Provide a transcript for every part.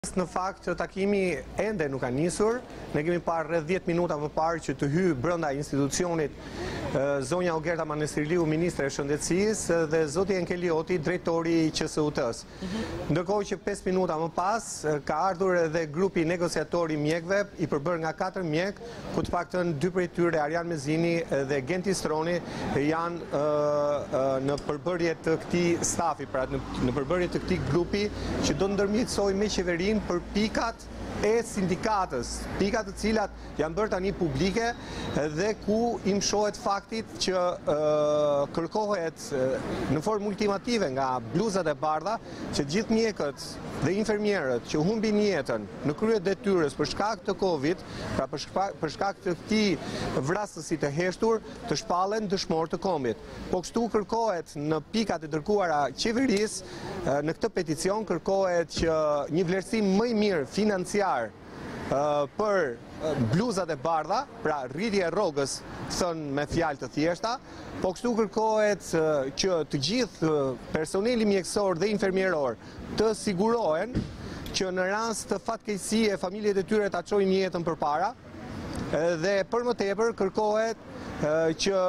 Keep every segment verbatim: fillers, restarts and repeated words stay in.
Në fakt, takimi ende nuk ka nisur. Ne kemi parë rreth dhjetë minuta më parë që të hy brenda institucionit zonja Ogerta Manesirliu, ministre e Shëndetësisë, dhe zoti Enkelioti, drejtori i Q S U T-s. Ndërkohë që pesë minuta më pas ka ardhur edhe grupi negociator i mjekëve, i përbërë nga katër mjek, ku të paktën dy prej tyre, Arjan Mezini dhe Genti Stroni, janë uh, uh, në përbërje të këtij stafi, pra në, në përbërje të këtij grupi që do ndërmjetësojë me qeverinë për pikat e sindikatës, pikat të cilat janë bërë tani publike dhe ku i mshohet faktit që uh, kërkohet uh, në formë ultimative nga bluzat e bardha që gjithë mjekët dhe infermierët që humbin jetën në krye detyrës për shkak të Covid, pra për shkak, për shkak të këtij vrasësi të heshtur, të shpallen dëshmorë të kombit. Po kështu kërkohet në pikat e dërguara qeverisë, në këtë peticion kërkohet që një vlerësim më i mirë financiar uh, për bluzat e bardha, pra rritje e rrogës, thënë me fjalë të thjeshta, po kështu kërkohet uh, që të gjithë personeli mjekësor dhe infermieror të sigurohen që në rast të fatkeqësie familjet e tyre ta çojnë jetën përpara, dhe për më tepër kërkohet uh, që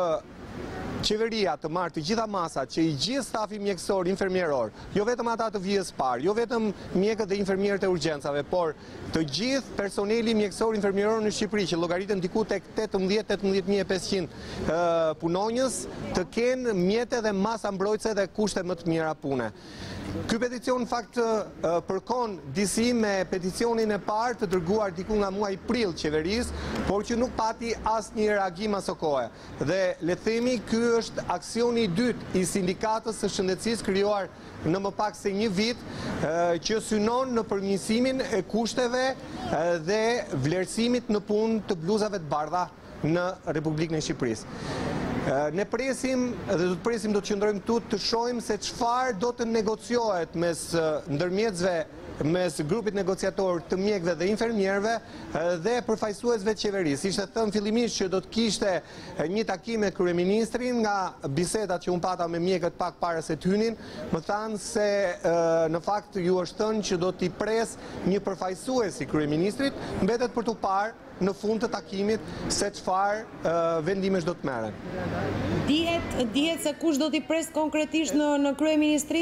qeveria të marrë të gjitha masat që i gjithë stafi mjekësor, infermieror, jo vetëm ata të vijës parë, jo vetëm mjekët dhe infermierët e urgjencave, por të gjithë personeli mjekësor, infermieror në Shqipëri, që llogaritën diku tek tetëmbëdhjetë mijë e pesëqind punonjës, të kenë mjete dhe masa mbrojtëse dhe kushte më të mira pune. Ky peticion në fakt përkon disi me peticionin e parë të dërguar diku nga muaji prill qeverisë, por që nuk pati asnjë reagim aso kohe. Dhe le të themi ky është aksioni i dytë i sindikatës së shëndetësisë krijuar në më pak se një vit, që synon në përmirësimin e kushteve dhe vlerësimit në punë të bluzave të bardha në Republikën e Shqipërisë. Ne presim dhe do të presim, do të qëndrojmë këtu të shohim se çfarë do të negociohet mes ndërmjetësve, mes grupit negociator të mjekëve dhe infermierëve dhe përfaqësuesve të qeverisë. Ishte thënë fillimisht që do të kishte një takim me kryeministrin, nga bisedat që unë pata me mjekët pak para se të hynin, më thanë se në fakt ju është thënë që do t'i pres një përfaqësues i kryeministrit, mbetet për t'u parë në fund të takimit se çfarë uh, vendimesh do të merren. Dihet, dihet se kush do t'i pres konkretisht në, në kryeministri?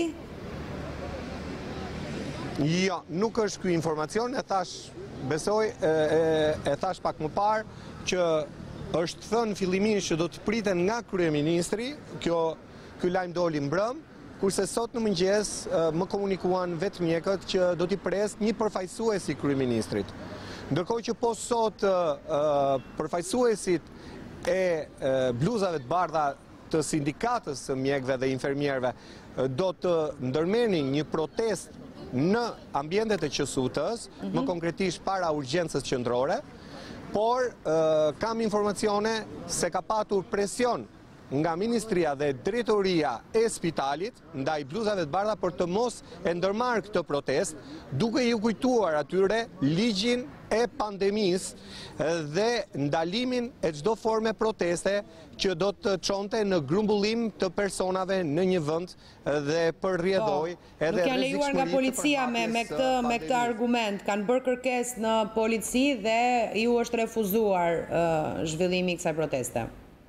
Jo, nuk është ky informacion, e thash, besoj, e, e, e thash pak më parë që është thënë fillimisht që do të priten nga kryeministri, kjo ky lajm doli mbrëm, kurse sot në mëngjes më komunikuan vetë mjekët që do t'i pres një përfaqësues i kryeministrit. Ndërkohë që po sot uh, përfaqësuesit e uh, bluzave të bardha të sindikatës së mjekëve dhe infermierëve uh, do të ndërmerrnin një protest në ambientet e Q S U T-s, mm-hmm. më konkretisht para urgjencës qendrore, por uh, kam informacione se ka patur presion nga Ministria dhe Drejtoria e Spitalit ndaj bluzave të bardha për të mos e ndërmarrë këtë protest, duke i kujtuar atyre ligjin e pandemisë dhe ndalimin e çdo forme proteste që do të çonte në grumbullim të personave në një vend dhe për rrjedhoj edhe nuk janë lejuar nga policia me, me, këtë, me këtë argument. Kanë bërë kërkesë në polici dhe ju është refuzuar uh, zhvillimi i kësaj proteste.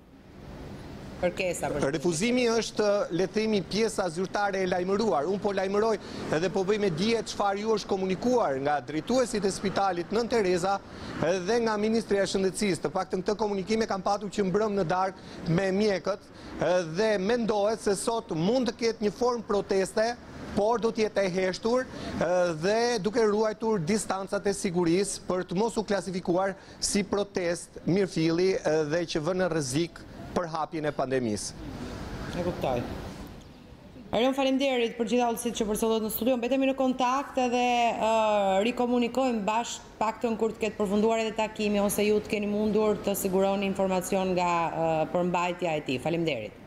Refuzimi është, le të themi, pjesa zyrtare e lajmëruar. Unë po lajmëroj edhe po bëj me dije çfarë ju është komunikuar nga drejtuesit e spitalit Nën Tereza dhe nga Ministria e Shëndetësisë. Të paktën këtë komunikim e kam patur që mbrëm në darkë me mjekët dhe mendohet se sot mund të ketë një formë proteste, por do t'jetë e heshtur dhe duke ruajtur distancat e sigurisë për të mos u klasifikuar si protest mirëfilli dhe që vë në rrezik për hapjen e pandemisë. E kuptoj. Arion, faleminderit për gjitha udhësitë që përsëllët në studio. Mbetemi në kontakt edhe uh, rikomunikojmë bashkë paktën kur të ketë përfunduar edhe takimi ose ju të keni mundur të siguroni informacion nga uh, përmbajtja e tij. Faleminderit.